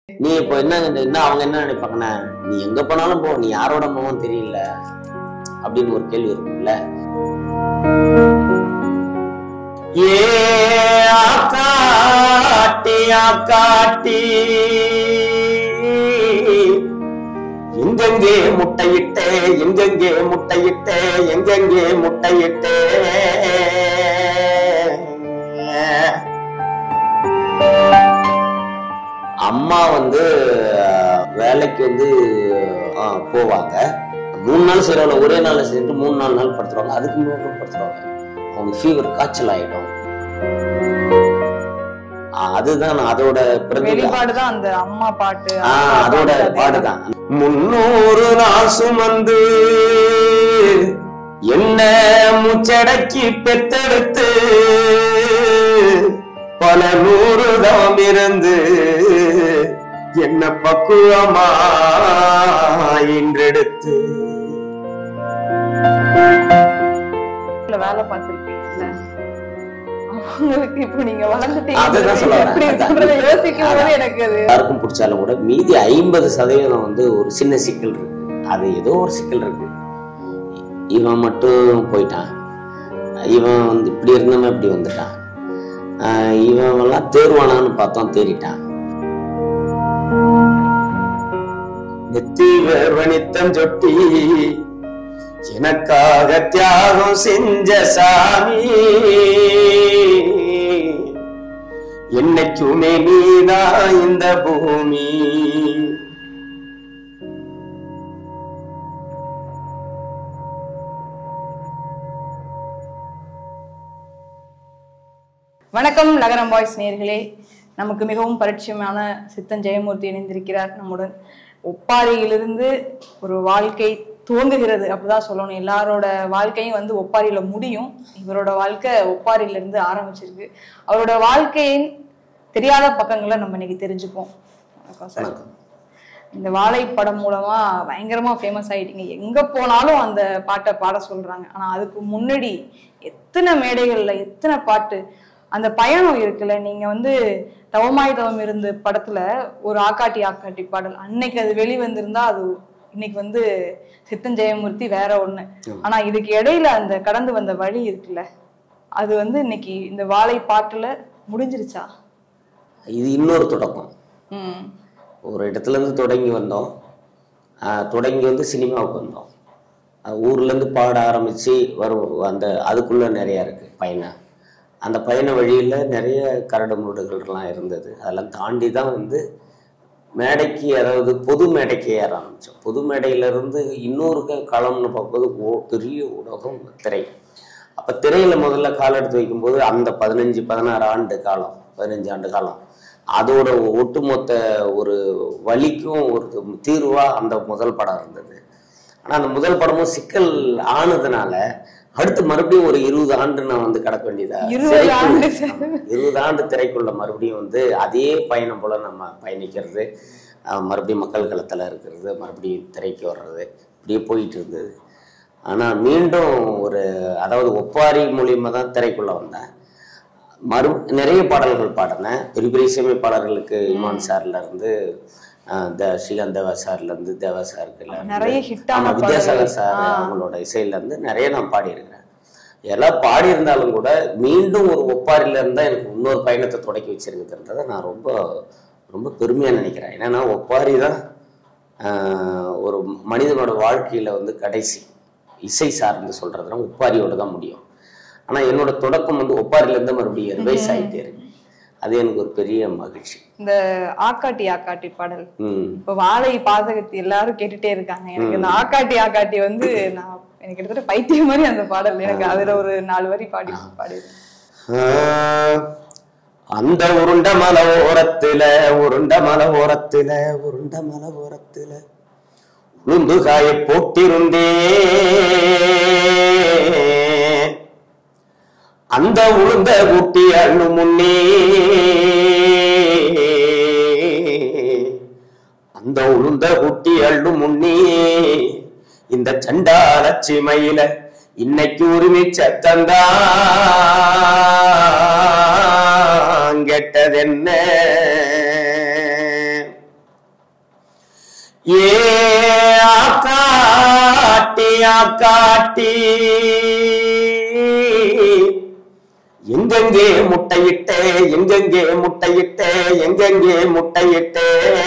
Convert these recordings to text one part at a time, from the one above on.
நீ இப்ப என்ன அவங்க என்ன நினைப்பாங்கன்னா, நீ எங்க போனாலும் போ, நீ யாரோட போவோம் தெரியல அப்படின்னு ஒரு கேள்வி இருக்கும்ல. ஏ ஆக்காட்டி ஆக்காட்டி எங்கெங்கே முட்டையிட்டே எங்கெங்கே முட்டையிட்டே எங்கெங்கே முட்டையிட்டே அம்மா வேலைக்கு போவாங்க. 3 நாள் செய்யறவங்க ஒரே நாள் செஞ்சுட்டு 3-4 நாள் படுத்துருவாங்க. அதுக்கு முன்னாடி படுத்துருவாங்க. அவங்க ஃபீவர் காய்ச்சல் ஆயிடும். அதுதான் அதோட வெளிப்பாடுதான் அந்த அம்மா பாட்டு. அதோட பாடுதான். 300 நாள் சுமந்து என்ன முச்சடக்கி பெத்தெடுத்து பல 100 தவம் இருந்து என்ன பக்குவமா இன்றெடுத்து வேலை பார்த்திருப்பீங்கல்ல, அவங்களுக்கு இப்ப நீங்க வளர்ந்துட்டீங்க. யாருக்கும் பிடிச்சாலும் கூட மீதி 50% ஒரு சின்ன சிக்கல் இருக்கு. அது ஏதோ ஒரு சிக்கல் இருக்கு. இவன் மட்டும் போயிட்டான், இவன் இப்படி இருந்தவன் இப்படி வந்துட்டான், இவன் எல்லாம் தேர்வானான்னு பார்த்தோம் தேறிட்டான். நெத்திவர்வனித்தம் சொட்டி எனக்காக தியாகம் செஞ்ச சாமி, என்னைக்குமே நீதான் இந்த பூமி. வணக்கம் நகரம் வாய்ஸ் நேயர்களே, நமக்கு மிகவும் பரிச்சயமான சித்தன் ஜெயமூர்த்தி இணைந்திருக்கிறார் நம்முடன். ஒப்பாரியிலிருந்து ஒரு வாழ்க்கை துவங்குகிறது அப்படிதான் சொல்லணும். எல்லாரோட வாழ்க்கையும் ஒப்பாரியில முடியும். இவரோட வாழ்க்கை ஒப்பாரியில இருந்து ஆரம்பிச்சிருக்கு. அவரோட வாழ்க்கையின் தெரியாத பக்கங்களை நம்ம இன்னைக்கு தெரிஞ்சுப்போம். வணக்கம் சார். இந்த வாழை படம் மூலமா பயங்கரமா ஃபேமஸ் ஆயிட்டீங்க. எங்க போனாலும் அந்த பாட்டை பாட சொல்றாங்க. ஆனா அதுக்கு முன்னாடி எத்தனை மேடைகள்ல எத்தனை பாட்டு, அந்த பயணம் இருக்குல்ல. நீங்க தவமாய் தவம் இருந்து படத்துல ஒரு ஆக்காட்டி ஆக்காட்டி பாடல், அன்னைக்கு அது வெளிவந்திருந்தா அது இன்னைக்கு சித்தன் ஜெயமூர்த்தி வேற ஒண்ணு. ஆனா இதுக்கு இடையில அந்த கடந்து வந்த வழி இருக்குல்ல, அது இன்னைக்கு இந்த வாழை பாட்டுல முடிஞ்சிருச்சா? இது இன்னொரு தொடக்கம். ஒரு இடத்துல இருந்து தொடங்கி வந்தோம். தொடங்கி சினிமாவுக்கு வந்தோம். ஊர்ல இருந்து பாட ஆரம்பிச்சு வரும். அதுக்குள்ள நிறைய இருக்கு பயணம். அந்த பயண வழியில் நிறைய கரடு முரடுகள்லாம் இருந்தது. அதெல்லாம் தாண்டி தான் மேடைக்கு, அதாவது பொது மேடைக்கு ஏற ஆரம்பித்தோம். பொது மேடையிலேருந்து இன்னொரு களம்னு பார்க்கும்போது பெரிய ஊடகம் திரை. அப்போ திரையில் முதல்ல கால் எடுத்து வைக்கும்போது அந்த 15-16 ஆண்டு காலம், 15 ஆண்டு காலம், அதோட ஒட்டுமொத்த ஒரு வலிக்கும் ஒரு தீர்வாக அந்த முதல் படம் இருந்தது. ஆனால் அந்த முதல் படமும் சிக்கல் ஆனதுனால அடுத்து மறுபடியும் ஒரு 20 ஆண்டு நான் கடக்க வேண்டியதா, 20 ஆண்டு திரைக்குள்ள மறுபடியும் அதே பயணம் போல நம்ம பயணிக்கிறது, மறுபடியும் மக்கள் களத்துல இருக்கிறது, மறுபடியும் திரைக்கு வர்றது, இப்படியே போயிட்டு இருந்தது. ஆனா மீண்டும் அதாவது ஒப்பாரி மூலியமா தான் திரைக்குள்ள வந்தேன். நிறைய பாடல்கள் பாடினேன். பெரிய பெரிய இசையமைப்பாளர்களுக்கு இமான் சார்ல இருந்து ஸ்ரீகாந்த் தேவா சார்ல இருந்து, தேவா சாருக்கு, வித்யாசாகர் சார் அவங்களோட இசையில இருந்து நிறைய நான் பாடியிருக்கிறேன். எல்லாம் பாடியிருந்தாலும் கூட மீண்டும் ஒரு ஒப்பாரில இருந்தா எனக்கு இன்னொரு பயணத்தை தொடக்கி வச்சிருக்குன்றதை நான் ரொம்ப ரொம்ப பெருமையா நினைக்கிறேன். ஏன்னா ஒப்பாரி தான் ஒரு மனிதனோட வாழ்க்கையில கடைசி இசை சார்ந்து சொல்றதுனா ஒப்பாரியோட தான் முடியும். ஆனா என்னோட தொடக்கம் ஒப்பாரில இருந்து மறுபடியும் ரிவைஸ் ஆகிட்டே இருக்கு. அது எனக்கு ஒரு பெரிய மகிழ்ச்சி. இந்த ஆக்காட்டி ஆக்காட்டி பாடல் இப்ப வாழை பாதகத்தை எல்லாரும் கேட்டுட்டே இருக்காங்க. எனக்கு இந்த ஆக்காட்டி ஆக்காட்டி நான் எனக்கு கிட்டத்தட்ட பைத்தியம் மாதிரி அந்த பாடல். எனக்கு அதுல ஒரு 4 வரி பாடி. அந்த உருண்ட மலை ஓரத்துல உருண்ட மலை ஓரத்துல உருண்ட மலை ஓரத்துல உளுந்துகாய போட்டிருந்தே, அந்த உளுந்த கூட்டி அண்ணு முன்னே, அந்த உளுந்த கூட்டி அள்ளு முன்னே, இந்த சண்டாலச்சி மயில இன்னைக்கு உரிமை சத்தந்தான் கெட்டதென்ன. ஏ ஆக்காட்டி ஆக்காட்டி எங்கெங்கே முட்டையிட்ட எங்கெங்கே முட்டையிட்ட எங்கெங்கே முட்டையிட்ட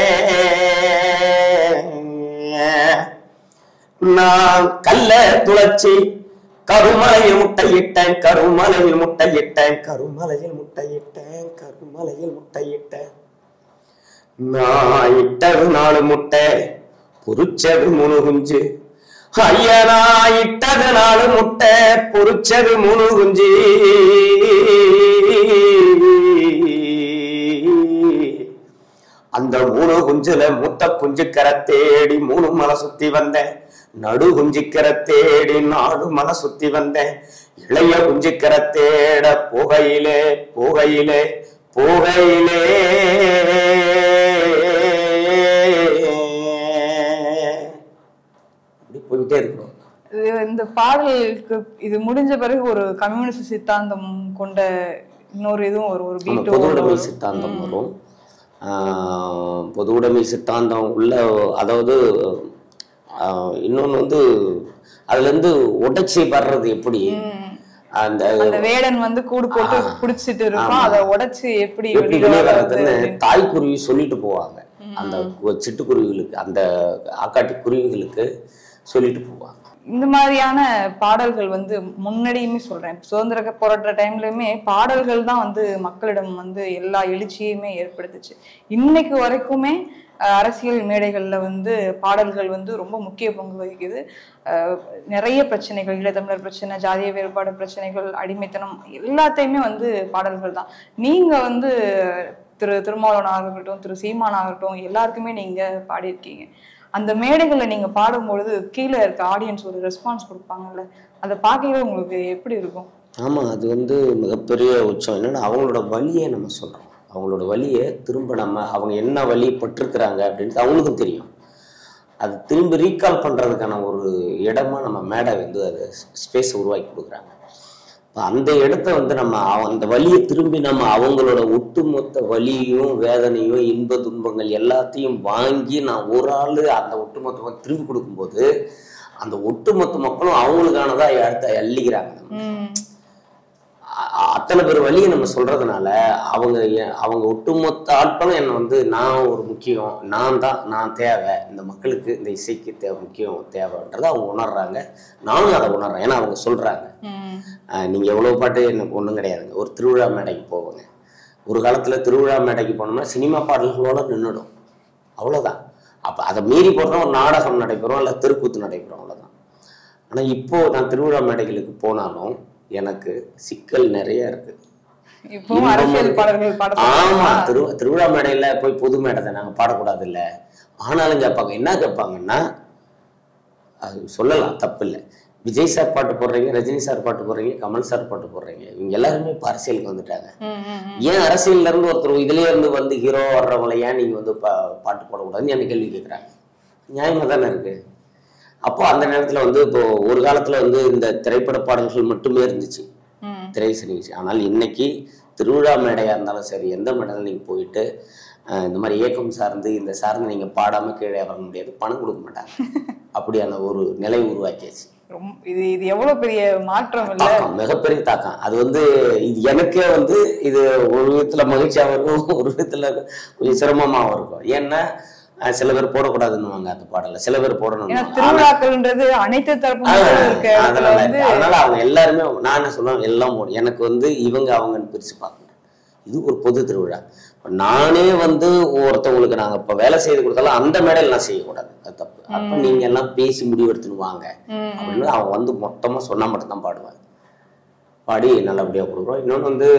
நான் கல்ல துளைச்சி கருமலையில் முட்டையிட்டேன் கருமலையில் முட்டையிட்டேன் கருமலையில் முட்டையிட்டேன் கருமலையில் முட்டையிட்டேன் நான் இட்டது 4 முட்டை பொறிச்சது 3 குஞ்சு ஐயனா இட்டது 4 முட்டை பொறிச்சது 3 குஞ்சு அந்த 3 குஞ்சுல முட்டை குஞ்சுக்கரை தேடி 3 மலை சுத்தி வந்தேன் நடு குஞ்சுக்கரை தேடி 4 மலை சுத்தி வந்தேன் இளைய குஞ்சுக்கரை தேட புகையிலே புகையிலே புகையிலே அப்படி போயிட்டே இருக்கிறோம். இந்த பாடலுக்கு இது முடிஞ்ச பிறகு ஒரு கம்யூனிஸ்ட் சித்தாந்தம் கொண்ட இன்னொரு இதுவும் ஒரு பீட் பொது உடைமை சித்தாந்தம் வரும். பொது உடைமை சித்தாந்தம் உள்ள அதாவது இன்னொன்னு வந்து அதுல இருந்து உடைச்சி வர்றது எப்படி அந்த வேடன் வந்து கூடு போட்டு குடிச்சிட்டு இருப்பான் அதை உடைச்சு எப்படி வெளியே வர்றதுன்னு தாய்க்குருவி சொல்லிட்டு போவாங்க. அந்த சிட்டுக்குருவிகளுக்கு அந்த ஆக்காட்டி குருவிகளுக்கு சொல்லிட்டு போவாங்க. இந்த மாதிரியான பாடல்கள் வந்து முன்னாடியுமே சொல்றேன், சுதந்திர போராட்ட டைம்லயுமே பாடல்கள் தான் வந்து மக்களிடம் வந்து எல்லா எழுச்சியுமே ஏற்படுத்துச்சு. இன்னைக்கு வரைக்குமே அரசியல் மேடைகள்ல வந்து பாடல்கள் வந்து ரொம்ப முக்கிய பங்கு வகிக்குது. நிறைய பிரச்சனைகள், ஈழத்தமிழர் பிரச்சனை, ஜாதிய வேறுபாடு பிரச்சனைகள், அடிமைத்தனம் எல்லாத்தையுமே வந்து பாடல்கள் தான். நீங்க வந்து திருமாவளவன் இருக்கட்டும், சீமான் ஆகட்டும், எல்லாருக்குமே நீங்க பாடியிருக்கீங்க. அந்த மேடைகள்ல நீங்க பாடும்பொழுது கீழே இருக்க ஆடியன்ஸ் ஒரு ரெஸ்பான்ஸ் கொடுப்பாங்கல்ல, அதை பார்க்கவே உங்களுக்கு எப்படி இருக்கும்? ஆமா, அது வந்து மிகப்பெரிய உச்சம். என்னன்னா அவங்களோட வழியை நம்ம சொல்றோம். அவங்களோட வழியை திரும்ப நம்ம அவங்க என்ன வழி பட்டிருக்கிறாங்க அப்படின்ட்டு அவங்களுக்கும் தெரியும். அது திரும்பி ரீகால் பண்றதுக்கான ஒரு இடமா நம்ம மேடை வந்து அது ஸ்பேஸ் உருவாக்கி கொடுக்குறாங்க. அந்த இடத்த வந்து நம்ம அந்த வழியை திரும்பி நம்ம அவங்களோட ஒட்டுமொத்த வலியும் வேதனையும் இன்ப துன்பங்கள் எல்லாத்தையும் வாங்கி நான் ஒரு ஆள் அந்த ஒட்டுமொத்தமாக திரும்பி கொடுக்கும்போது அந்த ஒட்டுமொத்த மக்களும் அவங்களுக்கானதா அடுத்த அள்ளிக்கிறாங்க. அத்தனை பேர் வழியை நம்ம சொல்றதுனால அவங்க ஒட்டுமொத்த ஆட்களும் என்னை வந்து நான் ஒரு முக்கியம், நான் தேவை, இந்த மக்களுக்கு இந்த இசைக்கு முக்கியம் தேவைன்றதை அவங்க உணர்றாங்க. நானும் அதை உணர்றேன். ஏன்னா அவங்க சொல்றாங்க, நீங்க எவ்வளவு பாட்டு எனக்கு ஒன்றும் கிடையாதுங்க. ஒரு திருவிழா மேடைக்கு போவாங்க. ஒரு காலத்துல திருவிழா மேடைக்கு போனோம்னா சினிமா பாடல்களோட நின்றுடும், அவ்வளவுதான். அப்ப அதை மீறி போடுறோம், ஒரு நாடகம் நடைபெறும், இல்லை தெருக்கூத்து நடைபெறும், அவ்வளவுதான். ஆனா இப்போ நான் திருவிழா மேடைகளுக்கு போனாலும் எனக்கு சிக்கல் நிறைய இருக்கு. ஆமா, திருவிழா மேடையில போய் பொது மேடை நாங்க பாடக்கூடாது இல்ல. ஆனாலும் கேட்பாங்க, என்ன கேட்பாங்கன்னா, அது சொல்லலாம், தப்பு இல்லை. விஜய் சார் பாட்டு போடுறீங்க, ரஜினி சார் பாட்டு போடுறீங்க, கமல் சார் பாட்டு போடுறீங்க, இவங்க எல்லாருமே இப்ப அரசியலுக்கு வந்துட்டாங்க. ஏன் அரசியல்ல இருந்து ஒருத்தர் இதுலயே இருந்து வந்து ஹீரோ வர்றவங்களை ஏன் நீங்க வந்து பாட்டு போடக்கூடாதுன்னு என்ன கேள்வி கேட்கறாங்க. நியாயமா தானே இருக்கு. அப்போ அந்த நேரத்துல வந்து இப்போ ஒரு காலத்துல வந்து இந்த திரைப்பட பாடல்கள் மட்டுமே இருந்துச்சு, திரை சினிச்சு. ஆனால் இன்னைக்கு திருவிழா மேடையா இருந்தாலும் சரி, எந்த மேடையில நீங்க போயிட்டு இந்த மாதிரி இயக்கம் சார்ந்து இந்த சார்ந்து நீங்க பாடாம கீழே வர முடியாது, பணம் கொடுக்க மாட்டாங்க. அப்படியான ஒரு நிலை உருவாக்கியாச்சு. இது எவ்வளவு பெரிய மாற்றம் இல்ல, மிகப்பெரிய தாக்கம். அது வந்து இது எனக்கே வந்து இது ஒரு விதத்துல மகிழ்ச்சியாகவும் இருக்கும், ஒரு விதத்துல கொஞ்சம் சிரமமாகவும் இருக்கும். ஏன்னா சில பேர் போடக்கூடாதுன்னு அந்த பாடல, சில பேர் போடணும். திருவிழாக்கள்ன்றது அனைத்து தரப்பு. அதனால அவங்க எல்லாருமே, நான் என்ன சொல்லுவேன், எல்லாம் போடும். எனக்கு வந்து இவங்க அவங்கன்னு பிரிச்சு பார்க்கணும். இது ஒரு பொது திருவிழா. நானே வந்து ஒருத்தவங்களுக்கு நாங்க இப்ப வேலை செய்து கொடுத்தாலும் அந்த மேடையில் நான் செய்யக்கூடாது, அது தப்பு. அப்ப நீங்க எல்லாம் பேசி முடிவெடுத்துன்னு வாங்க அப்படின்னு அவங்க வந்து மொத்தமா சொன்னா மட்டும்தான் பாடுவாங்க. பாடி நல்லபடியா கொடுக்குறோம். இன்னொன்று வந்து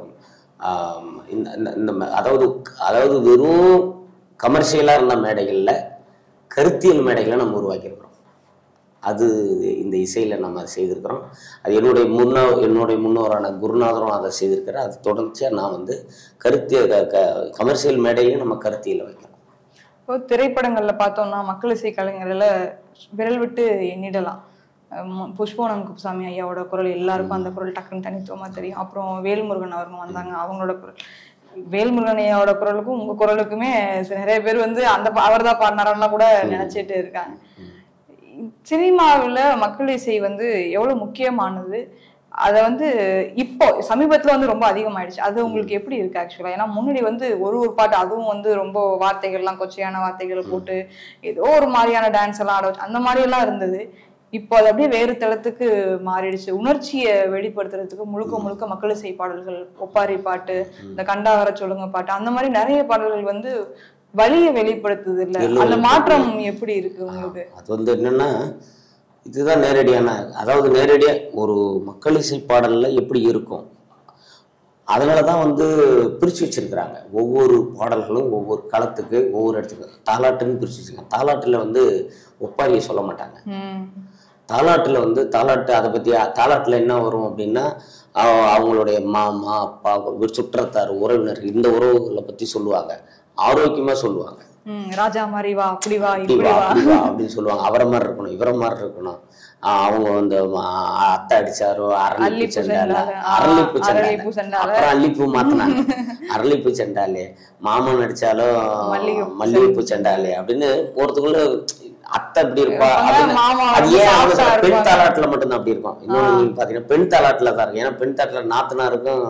அதாவது வெறும் கமர்ஷியலா இருந்த மேடைகள்ல கருத்தியல் மேடைகளை நம்ம உருவாக்கியிருக்கிறோம். அது இந்த இசையில நம்ம செய்திருக்கிறோம். அது என்னுடைய முன்னோரான குருநாதரும் அதை செய்திருக்கிறார். அது தொடர்ச்சியா நான் வந்து கமர்ஷியல் மேடையிலையும் நம்ம கருத்தியல வைக்கிறோம். இப்போ திரைப்படங்கள்ல பார்த்தோம்னா மக்கள் இசை கலைஞர்ல விரல் விட்டு எண்ணிடலாம். புஷ்பவனம் குப்புசாமி ஐயாவோட குரல் எல்லாருக்கும் அந்த குரல் டக்குன்னு தனித்துவமா தெரியும். அப்புறம் வேல்முருகன் அவர்கள் வந்தாங்க, அவங்களோட குரல். வேல்முருகனையோட குரலுக்கும் உங்க குரலுக்குமே நிறைய பேர் வந்து அந்த அவர் தான் பாடினாரெல்லாம் கூட நினைச்சிட்டு இருக்காங்க. சினிமாவில் மக்கள் இசை வந்து எவ்வளவு முக்கியமானது, அதை வந்து இப்போ சமீபத்துல வந்து ரொம்ப அதிகமாயிடுச்சு. அது உங்களுக்கு எப்படி இருக்கு ஆக்சுவலா? ஏன்னா முன்னாடி வந்து ஒரு பாட்டு, அதுவும் வந்து ரொம்ப வார்த்தைகள்லாம் கொச்சையான வார்த்தைகளை போட்டு ஏதோ ஒரு மாதிரியான டான்ஸ் எல்லாம் ஆட வச்சு அந்த மாதிரி எல்லாம் இருந்தது. இப்போ அது அப்படியே வேறு தளத்துக்கு மாறிடுச்சு. உணர்ச்சியை வெளிப்படுத்துறதுக்கு முழுக்க முழுக்க மக்கள் இசை பாடல்கள், ஒப்பாரி பாட்டு, இந்த கண்டா வர சொல்லுங்க பாட்டு, அந்த மாதிரி நிறைய பாடல்கள் வந்து வலியை வெளிப்படுத்துது இல்ல? அந்த மாற்றம் எப்படி இருக்கு உங்களுக்கு? அது வந்து என்னன்னா, இதுதான் நேரடியான, அதாவது நேரடியா ஒரு மக்கள் இசை பாடல்ல எப்படி இருக்கும், அதனாலதான் வந்து பிரிச்சு வச்சிருக்கிறாங்க. ஒவ்வொரு பாடல்களும் ஒவ்வொரு களத்துக்கு ஒவ்வொரு இடத்துக்கு தாலாட்டுன்னு பிரிச்சு வச்சிருக்காங்க. தாலாட்டுல வந்து ஒப்பாரியை சொல்ல மாட்டாங்க. தாலாட்டுல வந்து தாலாட்டு, அதை பத்தி தாலாட்டுல என்ன வரும் அப்படின்னா, அவங்களுடைய மாமா அப்பா சுற்றத்தார் உறவினர் இந்த உறவுகளை பத்தி சொல்லுவாங்க, ஆரோக்கியமா சொல்லுவாங்க. ராஜா மாதிரி வா, அப்படி வா, அப்படின்னு சொல்லுவாங்க. அவரை மாதிரி இருக்கணும், இவரை மாதிரி இருக்கணும். அவங்க வந்து அத்தை அடிச்சாரோ அரளிப்பு செண்டால, அரளிப்பு செண்டால, அப்புறம் அல்லிப்பூ மாத்தினாங்க, அரளிப்பு செண்டாலே, மாமன் அடிச்சாலும் மல்லிகைப்பூ செண்டாலே அப்படின்னு போறதுக்குள்ள அத்தை அப்படி இருப்பா. அது ஏன் பெண் தாலாட்டுல மட்டும்தான் அப்படி இருக்கும். இன்னொன்னு நீங்க பாத்தீங்கன்னா பெண் தாலாட்டுல தான் இருக்கு. ஏன்னா பெண் தாலாட்டுல நாத்தனாருக்கும்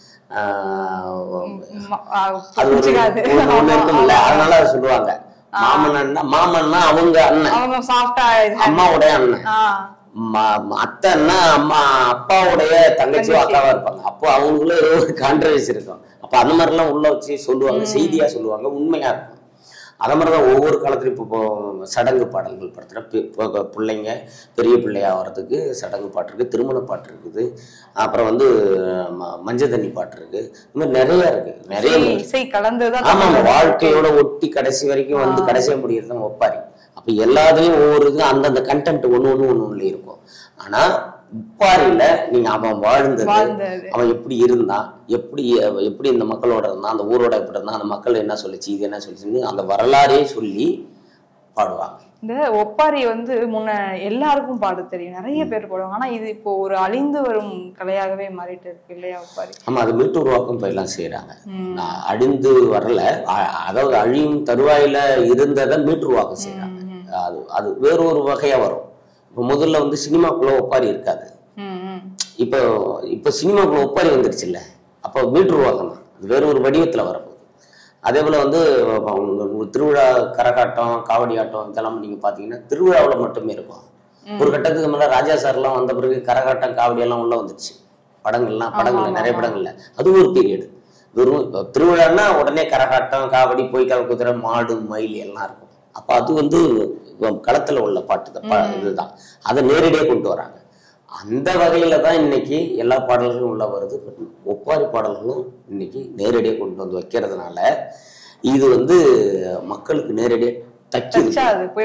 அது ஒரு ஒண்ணு இருக்கும்ல, அதனால சொல்லுவாங்க மாமன்னா அவங்க அண்ணன், அம்மாவுடைய அண்ணன், அத்தைன்னா அம்மா அப்பாவுடைய தங்கச்சியோ அக்காவா இருப்பாங்க. அப்போ அவங்களுக்குள்ள ஏதோ ஒரு கான்ட்ரவர்சி இருக்கும். அப்ப அந்த மாதிரி எல்லாம் உள்ள வச்சு சொல்லுவாங்க, செய்தியா சொல்லுவாங்க, உண்மையா இருக்கும். அதே மாதிரிதான் ஒவ்வொரு காலத்துலையும் இப்போ சடங்கு பாடல்கள் படுத்துற பிள்ளைங்க பெரிய பிள்ளையா வர்றதுக்கு சடங்கு பாட்டு இருக்கு, திருமண பாட்டு இருக்குது, அப்புறம் வந்து மஞ்சள் தண்ணி பாட்டு இருக்கு, இந்த மாதிரி நிறைய இருக்கு. நிறைய இசை கலந்துதான். ஆமா, வாழ்க்கையோட ஒட்டி கடைசி வரைக்கும் வந்து கடைசியா முடியறதுதான் ஒப்பாரி. அப்ப எல்லாத்துலயும் ஒவ்வொரு இது அந்தந்த கண்டென்ட் ஒண்ணு இருக்கும். ஆனா ஒப்பாரியில நீங்க அவன் வாழ்ந்தது, அவன் எப்படி இருந்தான், எப்படி இந்த மக்களோட இருந்தான், அந்த ஊரோட எப்படி இருந்தான், அந்த மக்கள் என்ன சொல்லிச்சு, இது என்ன சொல்லிச்சுன்னு அந்த வரலாறே சொல்லி பாடுவாங்க. இந்த ஒப்பாரி வந்து முன்ன எல்லாருக்கும் பாட தெரியும், நிறைய பேர் பாடுவாங்க. ஆனா இது இப்போ ஒரு அழிந்து வரும் கலையாகவே மாறிட்டு இருக்கு இல்லையா ஒப்பாரி? ஆமா, அது மீட்டு உருவாக்கம் இப்ப எல்லாம் செய்யறாங்க. அழிந்து வரல, அதாவது அழியும் தருவாயில இருந்ததை மீட்டு உருவாக்கம் செய்யறாங்க. அது வேறொரு வகையா வரும். இப்போ முதல்ல வந்து சினிமாக்குள்ள ஒப்பாரி இருக்காது. இப்ப சினிமாக்குள்ள ஒப்பாரி வந்துருச்சு இல்ல, அப்போ மீட்டு உருவாக்கம் தான், அது வேற ஒரு வடிவத்துல வரப்போகுது. அதே போல வந்து திருவிழா, கரகாட்டம், காவடி ஆட்டம் இதெல்லாம் நீங்க பாத்தீங்கன்னா திருவிழாவில் மட்டுமே இருக்கும். ஒரு கட்டத்துக்கு மேல ராஜா சார் எல்லாம் வந்த பிறகு கரகாட்டம் காவடி எல்லாம் உள்ள வந்துருச்சு. படங்கள்ல நிறைய படங்கள்ல அது ஒரு பீரியடு. வெறும் திருவிழான்னா உடனே கரகாட்டம், காவடி, பொய்க்கால் குதிரை, மாடு, மயில் எல்லாம் இருக்கும். அப்ப அது வந்து களத்துல உள்ள பாட்டு இதுதான், அதை நேரடியாக கொண்டு வராங்க. அந்த வகையில தான் இன்னைக்கு எல்லா பாடல்களும் உள்ள வருது. ஒப்பாரி பாடல்களும் இன்னைக்கு நேரடியாக கொண்டு வந்து வைக்கிறதுனால இது வந்து மக்களுக்கு நேரடியாக தக்கிது.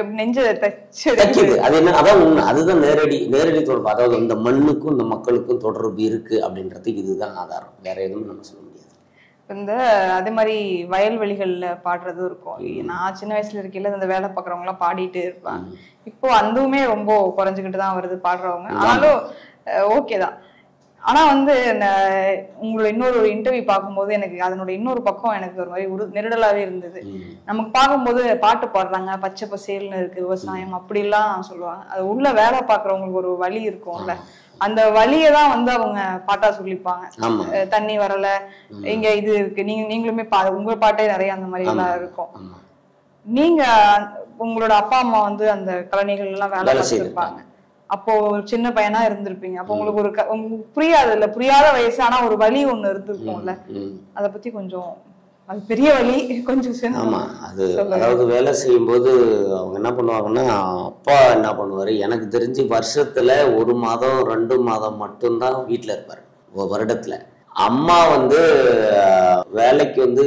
அது என்ன, அதான் உண்மை, அதுதான் நேரடி தொடர்பு. அதாவது இந்த மண்ணுக்கும் இந்த மக்களுக்கும் தொடர்பு இருக்கு அப்படின்றதுக்கு இதுதான் ஆதாரம், வேற எதுவும் நம்ம சொல்ல முடியாது. இந்த அதே மாதிரி வயல்வெளிகள்ல பாடுறதும் இருக்கும். நான் சின்ன வயசுல இருக்கையில இந்த வேலை பார்க்குறவங்க எல்லாம் பாடிட்டு இருப்பாங்க. இப்போ அதுவுமே ரொம்ப குறைஞ்சுக்கிட்டு தான் வருது பாடுறவங்க. ஆனாலும் ஓகேதான். ஆனா வந்து உங்களோட இன்னொரு இன்டர்வியூ பார்க்கும்போது எனக்கு அதனோட இன்னொரு பக்கம் எனக்கு ஒரு மாதிரி நெருடலாவே இருந்தது. நமக்கு பார்க்கும்போது பாட்டு பாடுறாங்க, பச்சை பசேல்னு இருக்கு விவசாயம் அப்படிலாம் சொல்லுவாங்க. அது உள்ள வேலை பார்க்குறவங்களுக்கு ஒரு வலி இருக்கும்ல, அந்த வலியை தான் வந்து அவங்க பாட்டா சொல்லிப்பாங்க. தண்ணி வரல, இங்க இது இருக்கு, நீங்களுமே உங்க பாட்டே நிறைய அந்த மாதிரி எல்லாம் இருக்கும். நீங்க உங்களோட அப்பா அம்மா வந்து அந்த கலைஞர்கள் எல்லாம் வேலை பார்த்துருப்பாங்க. அப்போ சின்ன பையனா இருந்திருப்பீங்க. அப்போ உங்களுக்கு உங்களுக்கு புரியாது இல்ல, புரியாத வயசு, ஆனா ஒரு வலி ஒண்ணு இருந்திருக்கும்ல, அத பத்தி கொஞ்சம். அது பெரிய வலி கொஞ்சம். ஆமா, அது அதாவது வேலை செய்யும் போது அவங்க என்ன பண்ணுவாங்கன்னா, அப்பா என்ன பண்ணுவாரு, எனக்கு தெரிஞ்சு வருஷத்துல 1 மாதம் 2 மாதம் மட்டும்தான் வீட்டுல இருப்பாரு வருடத்துல. அம்மா வந்து வேலைக்கு வந்து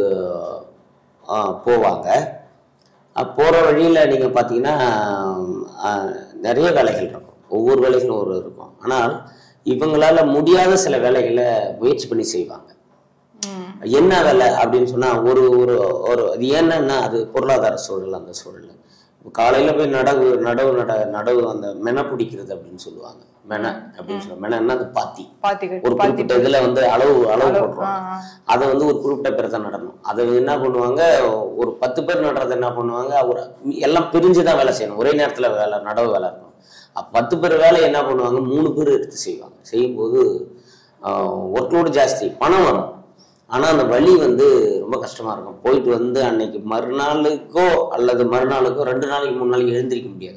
போவாங்க. போற வழியில நீங்க பாத்தீங்கன்னா நிறைய வேலைகள் இருக்கும், ஒவ்வொரு வேலைகளும் ஒரு இருக்கும். ஆனால் இவங்களால முடியாத சில வேலைகளை முயற்சி பண்ணி செய்வாங்க. என்ன வேலை அப்படின்னு சொன்னா, ஒரு ஒரு ஒரு அது என்னன்னா அது பொருளாதார சூழல். அந்த சூழல் காலையில போய் நடவு அந்த மென பிடிக்கிறது அப்படின்னு சொல்லுவாங்க. மென அப்படின்னு சொல்லுவாங்க. மெனன்னா அந்த பாத்தி ஒரு குறிப்பிட்ட இதுல வந்து அளவு போட்டுருவாங்க. அதை வந்து ஒரு குறிப்பிட்ட பேர் தான் நடணும். அதை என்ன பண்ணுவாங்க, ஒரு 10 பேர் நடுறது என்ன பண்ணுவாங்க, ஒரு எல்லாம் பிரிஞ்சுதான் வேலை செய்யணும். ஒரே நேரத்துல நடவு வேலை இருக்கணும். 10 பேர் வேலை என்ன பண்ணுவாங்க, 3 பேர் எடுத்து செய்வாங்க. செய்யும்போது ஒர்க்லோடு ஜாஸ்தி, பணம் வரும். ஆனா அந்த வலி வந்து ரொம்ப கஷ்டமா இருக்கும். போயிட்டு வந்து அன்னைக்கு மறுநாளுக்கோ அல்லது மறுநாளுக்கோ 2 நாளைக்கு 3 நாளைக்கு எழுந்திரிக்க முடியாது.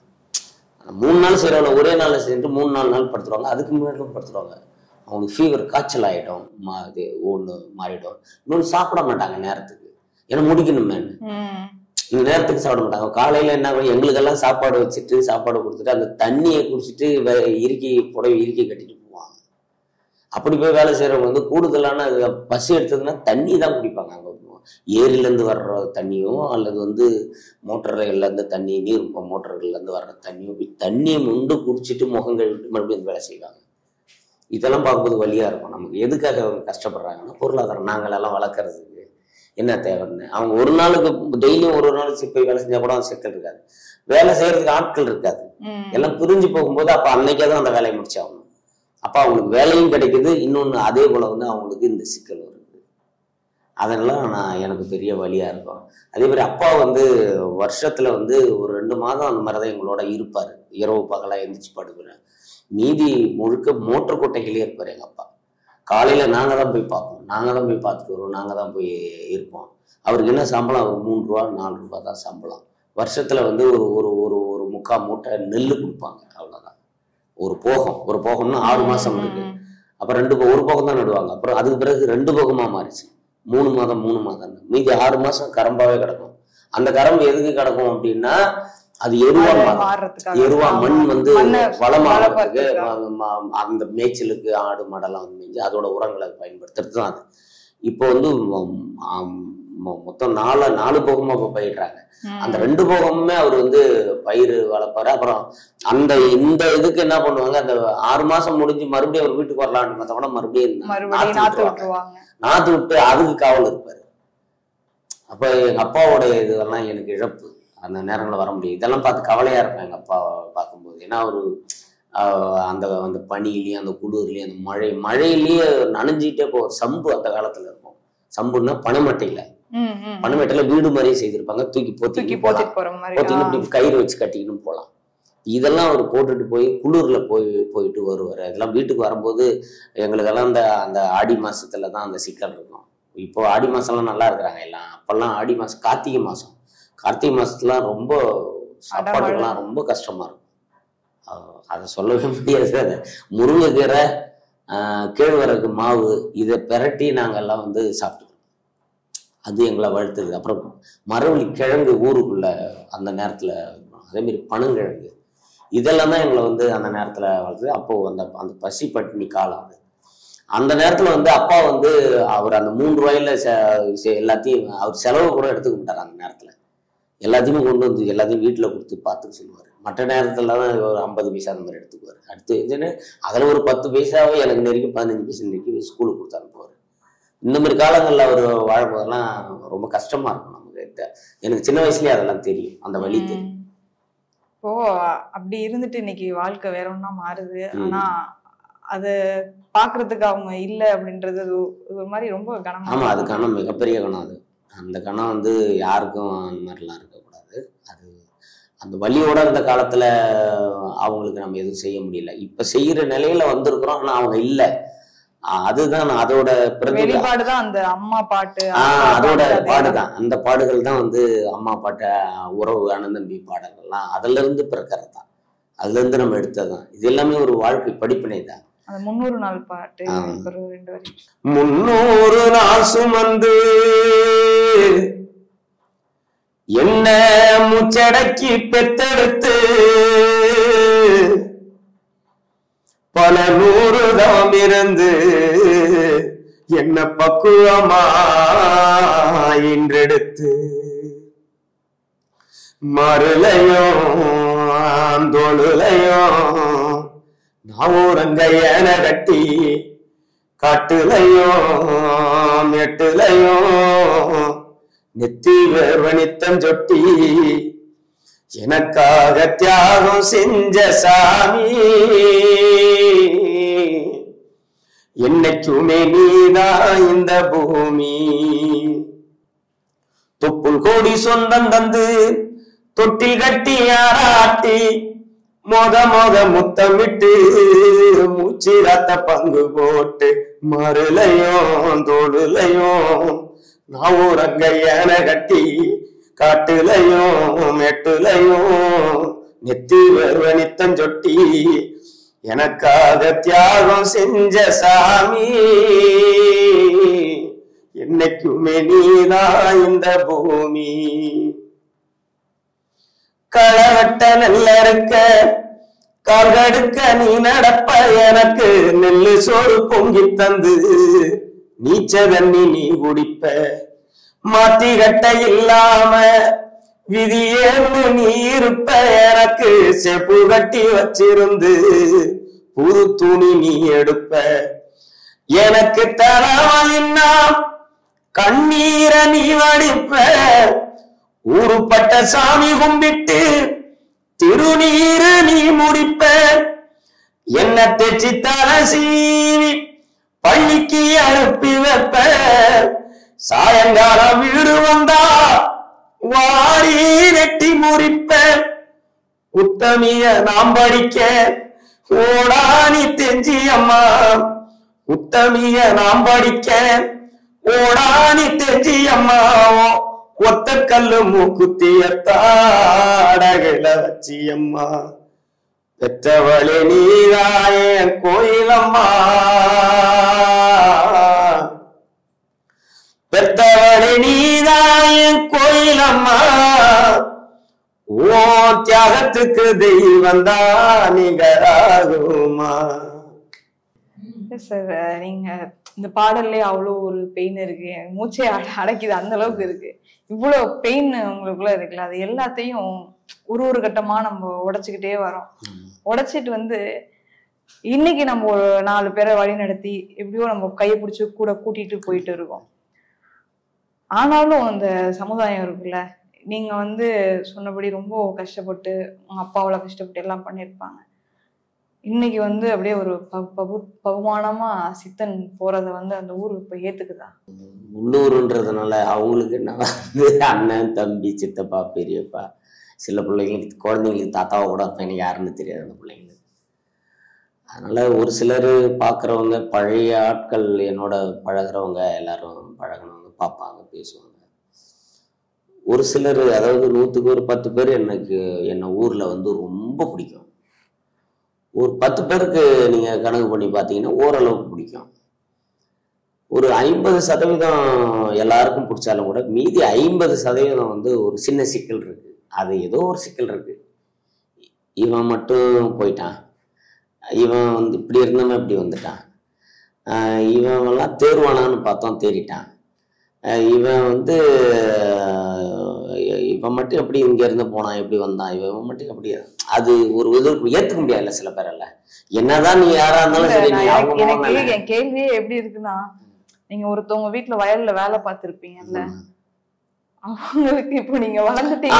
3 நாள் செய்யறவங்க ஒரே நாள் செஞ்சுட்டு 3-4 நாள் படுத்துருவாங்க. அதுக்கு முன்னாடி படுத்துருவாங்க. அவங்களுக்கு ஃபீவர், காய்ச்சல் ஆகிடும். ஒன்று மாறிடும். இன்னொன்று சாப்பிட மாட்டாங்க நேரத்துக்கு, ஏன்னா முடிக்கணுமே. இந்த நேரத்துக்கு சாப்பிட மாட்டாங்க. காலையில என்ன பண்ணி எங்களுக்கெல்லாம் சாப்பாடு வச்சுட்டு சாப்பாடு கொடுத்துட்டு அந்த தண்ணியை குடிச்சிட்டு புடவை இறுக்கி கட்டிட்டு போவாங்க. அப்படி போய் வேலை செய்யறவங்க வந்து கூடுதலான பசி எடுத்ததுன்னா தண்ணி தான் குடிப்பாங்க. அங்கே ஏரியிலேருந்து வர்ற தண்ணியும் அல்லது வந்து மோட்டர்கள்லேருந்து தண்ணி, நீர் மோட்டர்கள்லேருந்து வர்ற தண்ணியும் தண்ணியை முண்டு குடிச்சிட்டு முகம் கழுவிட்டு மறுபடியும் வேலை செய்வாங்க. இதெல்லாம் பார்க்கும்போது வழியா இருக்கும். நமக்கு எதுக்காக அவங்க கஷ்டப்படுறாங்கன்னா, பொருளாதாரம் நாங்களெல்லாம் வளர்க்கறதுக்கு என்ன தேவைன்னு. அவங்க ஒரு நாளுக்கு டெய்லியும் ஒரு நாள் போய் வேலை செஞ்சா கூட சிக்கல் இருக்காது. வேலை செய்யறதுக்கு ஆட்கள் இருக்காது. எல்லாம் பிரிஞ்சு போகும்போது அப்ப அன்னைக்கே தான் அந்த வேலையை முடிச்சாகணும். அப்ப அவங்களுக்கு வேலையும் கிடைக்குது. இன்னொன்னு அதே போல வந்து அவங்களுக்கு இந்த சிக்கல் வருது. அதெல்லாம் எனக்கு பெரிய வழியா இருக்கும். அதே மாதிரி அப்பா வந்து வருஷத்துல வந்து ஒரு 2 மாதம் அந்த மாதிரிதான் எங்களோட இருப்பாரு. இரவு பகலா எந்திரிச்சு படுக்கிறேன். மீதி முழுக்க மோட்டர் கொட்டைகளே இருப்பாரு எங்க அப்பா. காலையில நாங்க தான் போய் பார்ப்போம், நாங்க தான் போய் பார்த்துட்டு வருவோம், நாங்க தான் போய் இருப்போம். அவருக்கு என்ன சம்பளம், 3 ரூபா 4 ரூபா தான் சம்பளம். வருஷத்துல வந்து ஒரு ஒரு ஒரு ஒரு 3/4 மூட்டை நெல் கொடுப்பாங்க, அவ்வளவுதான். ஒரு போகம்னா 6 மாசம் இருக்கு. அப்புறம் ஒரு போகம் தான் நடுவாங்க. அப்புறம் அதுக்கு பிறகு 2 போகமா மாறிச்சு. 3 மாதம் மீதி 6 மாசம் கரம்பாவே கிடக்கும். அந்த கரம்பு எதுக்கு கிடக்கும் அப்படின்னா, அது எருவா மண் வந்து வளமாகிறதுக்கு, அந்த மேய்ச்சலுக்கு ஆடு மாடெல்லாம் வந்து மேய்ச்சி அதோட உரங்களை பயன்படுத்துறது தான் அது. இப்போ வந்து மொத்தம் 4 போகமா இப்போ பயிர்றாங்க. அந்த 2 போகமுமே அவர் வந்து பயிர் வளர்ப்பாரு. அப்புறம் இந்த இதுக்கு என்ன பண்ணுவாங்க, அந்த 6 மாசம் முடிஞ்சு மறுபடியும் அவர் வீட்டுக்கு வரலான்னு பார்த்தா கூட மறுபடியும் நாத்து விட்டு அதுக்கு காவல் இருப்பாரு. அப்ப எங்க அப்பாவோட இதெல்லாம் எனக்கு இழப்பு. அந்த நேரங்களில் வர முடியும். இதெல்லாம் பார்த்து கவலையா இருக்கும் எங்க அப்பா பார்க்கும்போது. ஏன்னா ஒரு அந்த அந்த பனியிலையும் அந்த குளிர்லயும் அந்த மழையிலேயே நனைஞ்சிட்டே சம்பு அந்த காலத்துல இருக்கும். சம்புன்னா பனைமட்டையில வீடு மாதிரியே செய்திருப்பாங்க. தூக்கி போத்தின்னு கயிறு வச்சு கட்டிக்கின்னு போகலாம். இதெல்லாம் அவர் போட்டுட்டு போய் குளிர்ல போயிட்டு வருவாரு. அதெல்லாம் வீட்டுக்கு வரும்போது எங்களுக்கெல்லாம் அந்த ஆடி மாசத்துல தான் அந்த சிக்கல் இருக்கும். இப்போ ஆடி மாசம்லாம் நல்லா இருக்கிறாங்க எல்லாம். அப்பெல்லாம் ஆடி மாசம், கார்த்திகை மாசத்துலாம் ரொம்ப சாப்பாடுலாம் ரொம்ப கஷ்டமா இருக்கும். அதை சொல்லவே முடியாது. அதை முருங்கைக்கீரை, கேழ்வரகு மாவு இதை பிரட்டி நாங்கெல்லாம் வந்து சாப்பிட்டுக்கிறோம். அது எங்களை வளர்த்துது. அப்புறம் மரவள்ளி கிழங்கு ஊருக்குள்ள அந்த நேரத்துல, அதே மாதிரி பனங்கிழங்கு, இதெல்லாம் தான் எங்களை வந்து அந்த நேரத்துல வளர்த்துது. அப்போ அந்த பசி பட்டினி காலம் அது. அந்த நேரத்துல வந்து அப்பா வந்து அவர் அந்த 3 ரூபாயில எல்லாத்தையும் அவர் செலவு கூட எடுத்துக்க மாட்டார். அந்த நேரத்துல எல்லாத்தையுமே கொண்டு வந்து எல்லாத்தையும் வீட்டுல கொடுத்து பார்த்துக்க சொல்லுவார். மற்ற நேரத்துல தான் ஒரு 50 பைசா அந்த மாதிரி எடுத்துக்குவார். அடுத்து அதுல ஒரு 10 பைசாவே எனக்கு நெருக்கி 15 பைசா நெருக்கி ஸ்கூலுக்கு கொடுத்து அனுப்புவார். இந்த மாதிரி காலங்கள்ல அவர் வாழும்போதெல்லாம் ரொம்ப கஷ்டமா இருக்கும் நமக்கு. எனக்கு சின்ன வயசுலயே அதெல்லாம் தெரியும், அந்த வழி தெரியும். இப்போ அப்படி இருந்துட்டு இன்னைக்கு வாழ்க்கை வேற ஒன்னா மாறுது. ஆனா அது பாக்குறதுக்கு அவங்க இல்ல அப்படின்றது ஒரு மாதிரி ரொம்ப கனமா. ஆமா, அது கணம், மிகப்பெரிய கணம். அது அந்த கணம் வந்து யாருக்கும் அந்த மாதிரிலாம் இருக்கக்கூடாது. அது அந்த வலியோட அந்த காலத்துல அவங்களுக்கு நம்ம எதுவும் செய்ய முடியல. இப்ப செய்யற நிலையில வந்திருக்கிறோம். ஆனா அவங்க இல்ல. அதுதான் அதோட வெளிப்பாடுதான் அந்த அம்மா பாட்டு. அதோட பாடுதான், அந்த பாடுகள் தான் வந்து அம்மா பாட்ட, உறவு, அனந்தம்பி பாடல்கள்லாம் அதுல இருந்து பிறக்கிறது தான். அதுல இருந்து நம்ம எடுத்ததுதான். இது எல்லாமே ஒரு வாழ்க்கை படிப்பினை தான். 300 நாள் பாட்டு 2 வரி. 300 நாள் சுமந்து என்ன முச்சடக்கி பெத்தெடுத்து பல 100 தவம் இருந்து என்ன பக்குவமா இன்றெடுத்து மறுலையும் தோளுலையும் நாவூரங்கையன கட்டி காட்டுலையும் எட்டுலையும் நெத்தி வேர்வனித்தம் சொட்டி எனக்காக தியாகம் செஞ்ச சாமி, என்னைக்குமே நீதான் இந்த பூமி. தொப்புள் கோடி சொந்தம் தந்து தொட்டில் கட்டி ஆராட்டி மொத முத்தமிட்டு மூச்சு ரத்த பங்கு போட்டு மறுலையும் தோடுலையும் நான் ஊரங்கையான கட்டி காட்டுலையும் மெட்டுலையும் நெத்தி வருவ நித்தம் சொட்டி எனக்காக தியாகம் செஞ்ச சாமி, என்னைக்குமே நீதான் இந்த பூமி. களவட்ட நெல்ல இருக்க கால்கடுக்க நீ நடப்ப எனக்கு நெல்லு சோறு பொங்கி தந்து நீச்ச தண்ணி நீ குடிப்ப. மாத்தி கட்ட இல்லாம விதியேன்னு நீ இருப்ப எனக்கு செப்பு கட்டி வச்சிருந்து புது துணி நீ எடுப்ப. எனக்கு தரவலின்னா கண்ணீரை நீ வடிப்ப. ஊருப்பட்ட சாமி கும்பிட்டு திருநீரு நீ முடிப்ப. என்ன தெச்சி தலை சீவி பள்ளிக்கு அனுப்பி வைப்ப. சாயங்காலம் வீடு வந்தா வாரி நெட்டி முறிப்ப. உத்தமிய நாம் படிக்க ஓடானி தெஞ்சி அம்மா. உத்தமிய நாம் படிக்க ஓடானி தெஞ்சி அம்மா. ஒத்த கல்லு மூக்குத்திய தாடகையில வச்சி அம்மா. பெற்றவளே நீதாய கோயிலம்மா. பெற்றவளே நீதாய கோயிலம்மா. ஓ தியாகத்துக்கு தெய்வந்தா நிகராகுமா. சார், நீங்க இந்த பாடல்லே அவ்வளோ ஒரு பெயின் இருக்கு, மூச்சை அடைக்குது, அந்த அளவுக்கு இருக்கு. இவ்வளோ பெயின் உங்களுக்குள்ள இருக்குல்ல, அது எல்லாத்தையும் ஒரு கட்டமா நம்ம உடைச்சுக்கிட்டே வரோம். உடைச்சிட்டு வந்து இன்னைக்கு நம்ம ஒரு 4 பேரை வழி நடத்தி எப்படியோ நம்ம கையை பிடிச்சி கூட கூட்டிட்டு போயிட்டு இருக்கோம். ஆனாலும் அந்த சமுதாயம் இருக்குல்ல, நீங்க வந்து சொன்னபடி ரொம்ப கஷ்டப்பட்டு உங்க அப்பாவோட கஷ்டப்பட்டு எல்லாம் பண்ணியிருப்பாங்க. இன்னைக்கு வந்து அப்படியே ஒரு பகுமானமா சித்தன் போறத வந்து அந்த ஊர் இப்ப ஏத்துக்குதா? உள்ளூருன்றதுனால அவங்களுக்கு என்ன வந்து அண்ணன் தம்பி சித்தப்பா பெரியப்பா, சில பிள்ளைங்களுக்கு குழந்தைங்களுக்கு தாத்தாவை கூட எனக்கு யாருன்னு தெரியாது அந்த பிள்ளைங்களுக்கு. அதனால ஒரு சிலர் பார்க்குறவங்க பழைய ஆட்கள் என்னோட பழகிறவங்க எல்லாரும் பழகினவங்க பார்ப்பாங்க, பேசுவாங்க. ஒரு சிலர் அதாவது 100க்கு ஒரு 10 பேர் என்னை ஊரில் வந்து ரொம்ப பிடிக்கும். ஒரு 10 பேருக்கு நீங்கள் கணக்கு பண்ணி பார்த்தீங்கன்னா ஓரளவுக்கு பிடிக்கும். ஒரு 50% எல்லாருக்கும் பிடிச்சாலும் கூட மீதி 50% வந்து ஒரு சின்ன சிக்கல் இருக்கு. அது ஏதோ ஒரு சிக்கல் இருக்கு. இவன் மட்டும் போயிட்டான், இவன் வந்து இப்படி இருந்தவன் இப்படி வந்துட்டான், இவன்லாம் தேர்வானான்னு பார்த்தோம் தேறிட்டான், இவன் வந்து இவன் மட்டும் எப்படி இங்க இருந்து போனான் எப்படி வந்தான், இவன் மட்டும் எப்படி, அது ஒரு ஏத்துக்க முடியாதுல்ல சில பேரல்ல. என்னதான் நீ யாரா இருந்தாலும் சரி. என் கேள்வியே எப்படி இருக்குன்னா, நீங்க ஒருத்தவங்க வீட்டுல வயல்ல வேலை பார்த்திருப்பீங்கல்ல, அவங்களுக்கு இப்போ நீங்க வளர்ந்துட்டீங்க,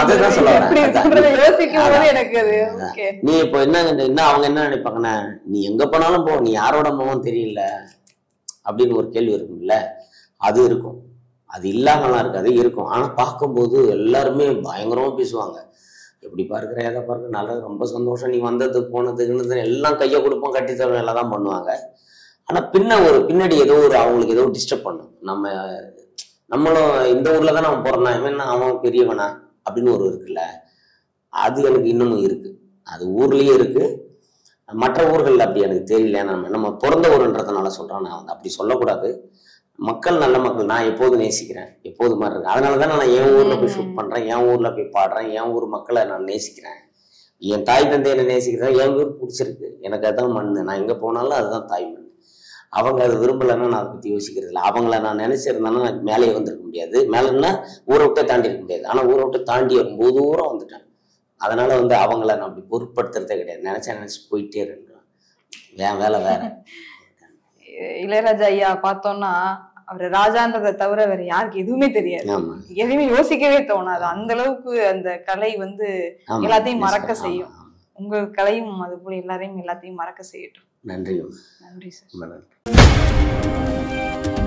நீ இப்போ என்ன அவங்க என்ன நினைப்பாங்கன்னா, நீ எங்க போனாலும் போ, நீ யாரோட போவோம் தெரியல அப்படின்னு ஒரு கேள்வி இருக்கும்ல. அது இருக்கும், அது இல்லாமலாம் இருக்காது, இருக்கும். ஆனா பார்க்கும்போது எல்லாருமே பயங்கரமா பேசுவாங்க. எப்படி பார்க்குற எதை பார்க்குற நல்லது, ரொம்ப சந்தோஷம், நீ வந்தது போனதுக்குன்னு எல்லாம் கையை கொடுப்போம், கட்டி தரும், எல்லாம் தான் பண்ணுவாங்க. ஆனா பின்னாடி ஏதோ ஒரு அவங்களுக்கு ஏதோ டிஸ்டர்ப் பண்ணும். நம்மளும் இந்த ஊர்ல தான் நம்ம போறோம்னா என்ன அவன் பெரியவனா அப்படின்னு ஒரு இருக்குல்ல, அது எனக்கு இன்னமும் இருக்கு. அது ஊர்லயே இருக்கு, மற்ற ஊர்கள்ல அப்படி எனக்கு தெரியல. நம்ம பிறந்த ஊருன்றதுனால சொல்றேன், நான் வந்து அப்படி சொல்லக்கூடாது. மக்கள் நல்ல மக்கள், நான் எப்போதும் நேசிக்கிறேன், எப்போது மாதிரி இருக்கு. அதனாலதான் நான் என் ஊர்ல போய் ஷூட் பண்றேன், என் ஊர்ல போய் பாடுறேன், என் ஊர் மக்களை நான் நேசிக்கிறேன். என் தாய் தந்தை என்ன நேசிக்கிறேன், என் ஊர் பிடிச்சிருக்கு, எனக்கு அதுதான் மண், நான் எங்க போனாலும் அதுதான் தாய் மண். அவங்க அதை விரும்பலைன்னா நான் அதை பத்தி யோசிக்கிறது இல்லை. அவங்கள நான் நினைச்சிருந்தேன்னா மேலே வந்திருக்க முடியாது, மேலேன்னா ஊரை விட்டே தாண்டி இருக்க முடியாது. ஆனா ஊரை விட்டு தாண்டி வரும்போது தூரம் வந்துட்டேன். அதனால வந்து அவங்கள நான் அப்படி பொருட்படுத்துறதே கிடையாது. நினைச்சு போயிட்டே இருக்கேன், வேலை வேற. இளையராஜா ஐயா பார்த்தோம்னா அவர் ராஜான்றதை தவிர வேற யாருக்கு எதுவுமே தெரியாது. ஆமா எதையுமே யோசிக்கவே தோணாது. அந்த அளவுக்கு அந்த கலை வந்து ஆமா எல்லாத்தையும் yes மறக்க sir. செய்யும். ஆமா, ஆமா. உங்க கலையும் அது போல எல்லாத்தையும் மறக்க செய்யட்டும். நன்றி நன்றி சார். ரொம்ப நன்றி.